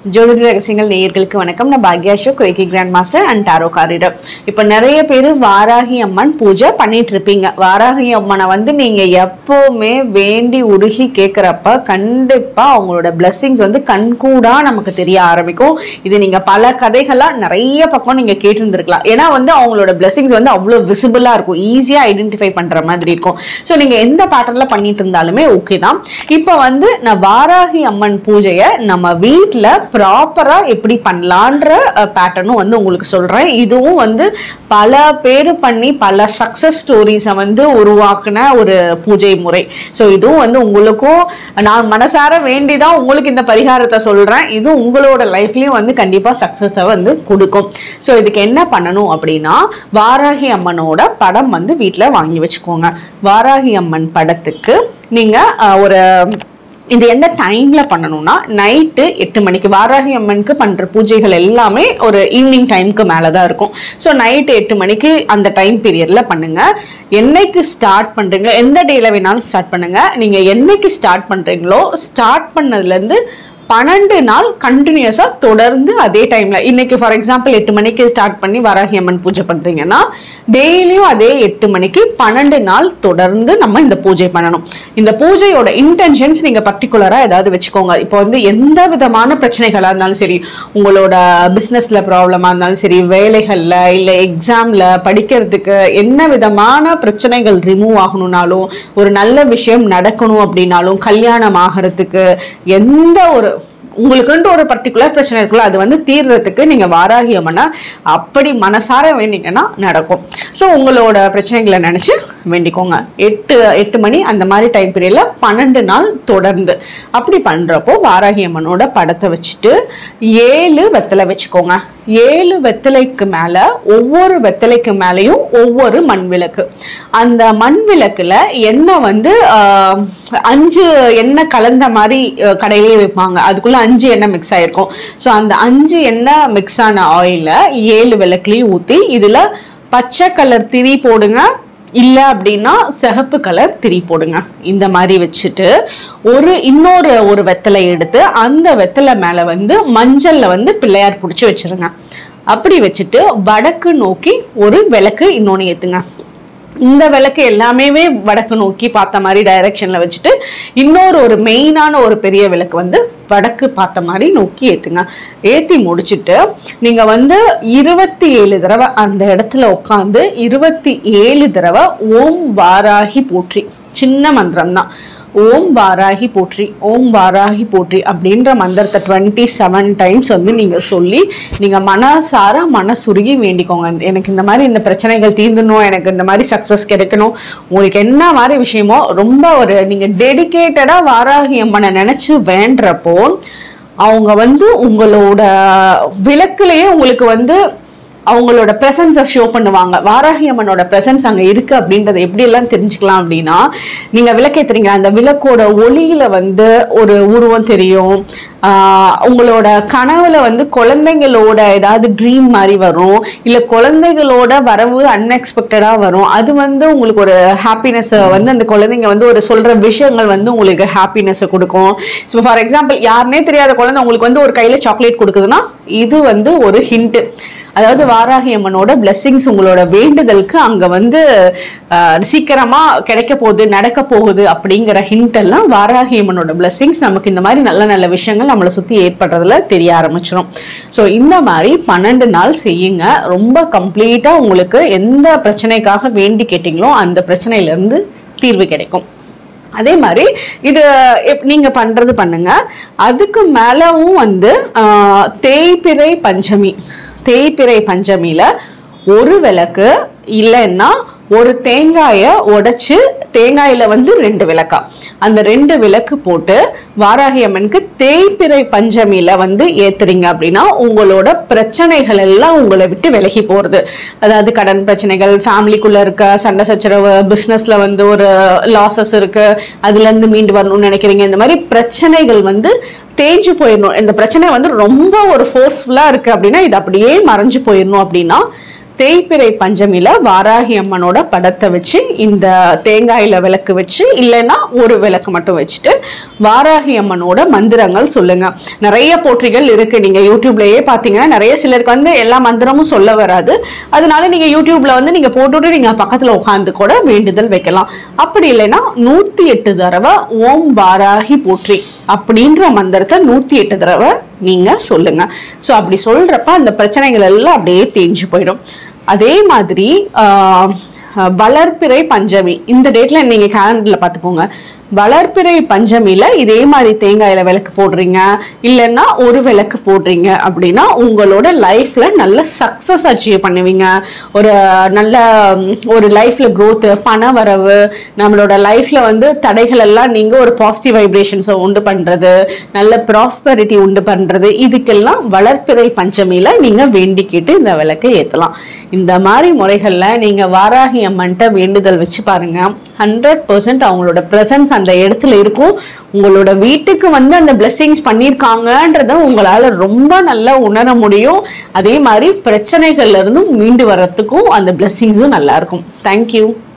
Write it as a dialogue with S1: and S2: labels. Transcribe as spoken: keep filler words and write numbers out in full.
S1: ஜோதிட ரகசியங்கள் நேயர்களுக்கு வணக்கம். நான் பாக்யாஷோ குரேக்கி grand master and tarot card reader. இப்போ நிறைய பேர் வாராகி அம்மன் பூஜை பண்ணிட்டு இருப்பீங்க. வாராகி அம்மனை வந்து நீங்க எப்பவுமே வேண்டி உருகி கேட்குறப்ப கண்டிப்பா அவங்களோட பிளெஸிங்ஸ் வந்து கண்கூடா நமக்கு தெரிய ஆரம்பிக்கும். இது நீங்க பல கதைகளா நிறைய பக்கம் நீங்க கேட்டிருந்திருக்கலாம். ஏன்னா வந்து அவங்களோட பிளெஸிங்ஸ் வந்து அவ்வளோ விசிபிளா இருக்கும், ஈஸியா ஐடென்டிஃபை பண்ற மாதிரி இருக்கும். ஸோ நீங்க எந்த பேட்டர்ன்ல பண்ணிட்டு இருந்தாலுமே ஓகே தான். இப்போ வந்து நான் வாராகி அம்மன் பூஜையை நம்ம வீட்டில் ப்ராப்பரா எப்படி பண்ணலான்ற பேட்டர்னும் வந்து உங்களுக்கு சொல்றேன். இதுவும் வந்து பல பேர் பண்ணி பல சக்சஸ் ஸ்டோரிஸை வந்து உருவாக்குன ஒரு பூஜை முறை. ஸோ இதுவும் வந்து உங்களுக்கும் நான் மனசார வேண்டிதான் உங்களுக்கு இந்த பரிகாரத்தை சொல்றேன். இது உங்களோட லைஃப்லயும் வந்து கண்டிப்பா சக்சஸை வந்து கொடுக்கும். ஸோ இதுக்கு என்ன பண்ணணும் அப்படின்னா, வாராகி அம்மனோட படம் வந்து வீட்டில் வாங்கி வச்சுக்கோங்க. வாராகி அம்மன் படத்துக்கு நீங்க ஒரு இது எந்த டைம்ல பண்ணணும்னா, நைட்டு எட்டு மணிக்கு வாராகி அம்மனுக்கு பண்ற பூஜைகள் எல்லாமே ஒரு ஈவினிங் டைமுக்கு மேலதான் இருக்கும். ஸோ நைட்டு எட்டு மணிக்கு அந்த டைம் பீரியட்ல பண்ணுங்க. என்னைக்கு ஸ்டார்ட் பண்றீங்களோ, எந்த டேல வேணாலும் ஸ்டார்ட் பண்ணுங்க. நீங்க என்னைக்கு ஸ்டார்ட் பண்றீங்களோ ஸ்டார்ட் பண்ணதுல இருந்து பன்னெண்டு நாள் கண்டினியூஸா தொடர்ந்து அதே டைம்ல, இன்னைக்கு ஃபார் எக்ஸாம்பிள் எட்டு மணிக்கு ஸ்டார்ட் பண்ணி வாராகி அம்மன் பூஜை பண்றீங்கன்னா டெய்லியும் அதே எட்டு மணிக்கு பன்னெண்டு நாள் தொடர்ந்து நம்ம இந்த பூஜை பண்ணணும். இந்த பூஜையோட இன்டென்ஷன்ஸ் நீங்க பர்டிகுலரா ஏதாவது வச்சுக்கோங்க. இப்போ வந்து எந்த விதமான பிரச்சனைகளா இருந்தாலும் சரி, உங்களோட பிசினஸ்ல ப்ராப்ளமா இருந்தாலும் சரி, வேலைகள்ல இல்ல எக்ஸாம்ல படிக்கிறதுக்கு என்ன விதமான பிரச்சனைகள் ரிமூவ் ஆகணும்னாலும், ஒரு நல்ல விஷயம் நடக்கணும் அப்படின்னாலும், கல்யாணம் ஆகிறதுக்கு, எந்த ஒரு உங்களுக்குன்ட்டு ஒரு பர்டிகுலர் பிரச்சனை இருக்குல்ல, அது வந்து தீர்றதுக்கு நீங்க வாராகி அம்மனை அப்படி மனசார வேண்டிங்கன்னா நடக்கும். ஸோ உங்களோட பிரச்சனைகளை நினைச்சு வேண்டிக்கோங்க. எட்டு எட்டு மணி அந்த மாதிரி டைம் பீரியட்ல பன்னெண்டு நாள் தொடர்ந்து அப்படி பண்றப்போ வாராகி அம்மனோட படத்தை வச்சுட்டு ஏழு வெத்தலை வச்சுக்கோங்க. ஏழு வெத்தலைக்கு மேல ஒவ்வொரு வெத்தலைக்கு மேலேயும் ஒவ்வொரு மண் விளக்கு. அந்த மண் விளக்குல எண்ணெய் வந்து ஆஹ் அஞ்சு எண்ணெய் கலந்த மாதிரி கடையிலேயே வைப்பாங்க. அதுக்குள்ள அஞ்சு எண்ணெய் மிக்ஸ் ஆயிருக்கும். ஸோ அந்த அஞ்சு எண்ணெய் மிக்ஸ் ஆன ஆயில ஏழு விளக்குலையும் ஊத்தி இதுல பச்சை கலர் திரி போடுங்க, இல்ல அப்படின்னா சிகப்பு கலர் திரி போடுங்க. இந்த மாதிரி வச்சுட்டு ஒரு இன்னொரு ஒரு வெத்தலை எடுத்து அந்த வெத்தலை மேல வந்து மஞ்சள்ல வந்து பிள்ளையார் பிடிச்சி வச்சிருங்க. அப்படி வச்சுட்டு வடக்கு நோக்கி ஒரு விளக்கு இன்னொன்னு ஏத்துங்க. இந்த விளக்கு எல்லாமே வடக்கு நோக்கி பார்த்த மாதிரி டைரக்ஷன்ல வச்சுட்டு இன்னொரு ஒரு மெயினான ஒரு பெரிய விளக்கு வந்து வடக்கு பார்த்த மாதிரி நோக்கி ஏத்துங்க. ஏத்தி முடிச்சுட்டு நீங்க வந்து இருபத்தி ஏழு தடவை அந்த இடத்துல உட்காந்து இருபத்தி ஏழு தடவை ஓம் வாராகி போற்றி, சின்ன மந்திரம் தான், ஓம் வாராகி போற்றி, ஓம் வாராகி போற்றி அப்படின்ற மந்திரத்தை டுவெண்ட்டி செவன் டைம்ஸ் வந்து நீங்க சொல்லி நீங்க மனசார மனசுருகி வேண்டிக்கோங்க. எனக்கு இந்த மாதிரி இந்த பிரச்சனைகள் தீர்ந்துடணும், எனக்கு இந்த மாதிரி சக்சஸ் கிடைக்கணும், உங்களுக்கு என்ன மாதிரி விஷயமோ ரொம்ப ஒரு நீங்க டெடிகேட்டடா வாராகி அம்மனை நினைச்சு வேண்டறப்போ அவங்க வந்து உங்களோட விளக்குலயே உங்களுக்கு வந்து அவங்களோட பிரசன்ஸை ஷோ பண்ணுவாங்க. வாராகி அம்மனோட பிரசன்ஸ் அங்கே இருக்கு அப்படின்றத எப்படி எல்லாம் தெரிஞ்சுக்கலாம் அப்படின்னா, நீங்க விளக்கேத்துறீங்க, அந்த விளக்கோட ஒளியில வந்து ஒரு உருவம் தெரியும். ஆஹ் உங்களோட கனவுல வந்து குழந்தைங்களோட ஏதாவது ட்ரீம் மாதிரி வரும், இல்ல குழந்தைகளோட வரவு அன்எக்ஸ்பெக்டடா வரும். அது வந்து உங்களுக்கு ஒரு ஹாப்பினஸ் வந்து அந்த குழந்தைங்க வந்து ஒரு சொல்ற விஷயங்கள் வந்து உங்களுக்கு ஹாப்பினஸ் கொடுக்கும். ஸோ ஃபார் எக்ஸாம்பிள் யாருன்னே தெரியாத குழந்தை உங்களுக்கு வந்து ஒரு கையில சாக்லேட் கொடுக்குதுன்னா இது வந்து ஒரு ஹிண்ட். அதாவது வாராகி அம்மனோட பிளெஸிங்ஸ் உங்களோட வேண்டுதலுக்கு அங்க வந்து சீக்கிரமா கிடைக்க போகுது, நடக்க போகுது அப்படிங்கிற ஹிண்ட் எல்லாம் வாராகி அம்மனோட பிளெஸிங்ஸ் நமக்கு இந்த மாதிரி நல்ல நல்ல விஷயங்கள் நம்மளை சுத்தி ஏற்படுறதுல தெரிய ஆரம்பிச்சிடும். ஸோ இந்த மாதிரி பன்னெண்டு நாள் செய்யுங்க. ரொம்ப கம்ப்ளீட்டா உங்களுக்கு எந்த பிரச்சனைக்காக வேண்டி கேட்டீங்களோ அந்த பிரச்சனையில இருந்து தீர்வு கிடைக்கும். அதே மாதிரி இது நீங்க பண்றது பண்ணுங்க. அதுக்கு மேலவும் வந்து ஆஹ் தேய்பிறை பஞ்சமி, தேய்பிறை பஞ்சமியில ஒரு விளக்கு இல்லைன்னா ஒரு தேங்காயை உடைச்சு தேங்காயில வந்து ரெண்டு விளக்கா அந்த ரெண்டு விளக்கு போட்டு வாராகி அம்மனுக்கு தேய்பிறை பஞ்சமியில வந்து ஏத்துறீங்க அப்படின்னா உங்களோட பிரச்சனைகள் எல்லாம் உங்களை விட்டு விலகி போறது. அதாவது கடன் பிரச்சனைகள், ஃபேமிலிக்குள்ள இருக்க சண்டை சச்சரவு, பிசினஸ்ல வந்து ஒரு லாசஸ் இருக்கு, அதுல இருந்து மீண்டு வரணும்னு நினைக்கிறீங்க, இந்த மாதிரி பிரச்சனைகள் வந்து தேஞ்சு போயிடணும். இந்த பிரச்சனை வந்து ரொம்ப ஒரு ஃபோர்ஸ்ஃபுல்லா இருக்கு அப்படின்னா இது அப்படியே மறைஞ்சு போயிடணும் அப்படின்னா தேய்பிறை பஞ்சமியில வாராகி அம்மனோட படத்தை வச்சு இந்த தேங்காயில விளக்கு வச்சு இல்லைன்னா ஒரு விளக்கு மட்டும் வச்சுட்டு வாராகி அம்மனோட மந்திரங்கள் சொல்லுங்க. நிறைய போற்றிகள் இருக்கு, நீங்க யூடியூப்லயே பாத்தீங்கன்னா நிறைய சிலருக்கு வந்து எல்லா மந்திரமும் சொல்ல வராது. அதனால நீங்க யூடியூப்ல வந்து நீங்க போட்டுட்டு நீங்க பக்கத்துல உட்காந்து கூட வேண்டுதல் வைக்கலாம். அப்படி இல்லைன்னா நூத்தி எட்டு தடவை ஓம் வாராகி போற்றி அப்படின்ற மந்திரத்தை நூத்தி எட்டு தடவை நீங்க சொல்லுங்க. ஸோ அப்படி சொல்றப்ப அந்த பிரச்சனைகள் எல்லாம் அப்படியே தேஞ்சு போயிடும். அதே மாதிரி ஆஹ் வளர்ப்பிறை பஞ்சமி இந்த டேட்ல நீங்க கேலண்டர்ல பாத்துக்கோங்க. வளர்ப்பிறை பஞ்சமியில இதே மாதிரி தேங்காயில விளக்கு போடுறீங்க இல்லைன்னா ஒரு விளக்கு போடுறீங்க அப்படின்னா உங்களோட லைஃப்ல நல்ல சக்சஸ் அச்சீவ் பண்ணுவீங்க. ஒரு நல்ல ஒரு லைஃப்ல growth, பண வரவு, நம்மளோட லைஃப்ல வந்து தடைகள் எல்லாம் நீங்க ஒரு பாசிட்டிவ் வைப்ரேஷன்ஸை உண்டு பண்றது, நல்ல ப்ராஸ்பரிட்டி உண்டு பண்றது, இதுக்கெல்லாம் வளர்ப்பிறை பஞ்சமியில நீங்க வேண்டிக்கிட்டு இந்த விளக்கை ஏத்தலாம். இந்த மாதிரி முறைகள்ல நீங்க வாராகி அம்மன்ட்ட வேண்டுதல் வச்சு பாருங்க. ஹண்ட்ரட் பர்சன்ட் அவங்களோட பிரசன்ஸ் அந்த இடத்துல இருக்கும். உங்களோட வீட்டுக்கு வந்து அந்த பிளெஸிங்ஸ் பண்ணியிருக்காங்கன்றத உங்களால ரொம்ப நல்லா உணர முடியும். அதே மாதிரி பிரச்சனைகள்ல இருந்தும் மீண்டு வர்றதுக்கும் அந்த பிளெஸிங்ஸும் நல்லா இருக்கும். தேங்க்யூ.